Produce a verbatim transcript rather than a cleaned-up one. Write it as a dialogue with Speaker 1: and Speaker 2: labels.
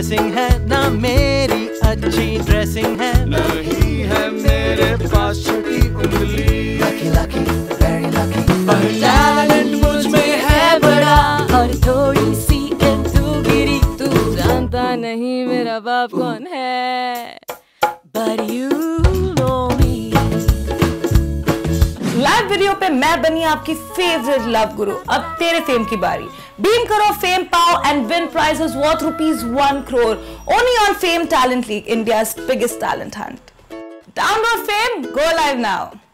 Speaker 1: Pressing है, ना मेरी अच्छी ड्रेसिंग है,
Speaker 2: नहीं है मेरे पास छोटी उंगली।
Speaker 1: लकी लकी वेरी लकी,
Speaker 3: पर टैलेंट मुझ में है बड़ा और थोड़ी सी गिरी। तू जानता नहीं मेरा बाप कौन है, but you know me।
Speaker 4: Live video पे मैं बनी आपकी फेवरेट लव गुरु। अब तेरे फेम की बारी। Beam करो फेम पाओ and win prizes worth rupees one crore only on Fame Talent League, India's biggest talent hunt. Download Fame, go live now.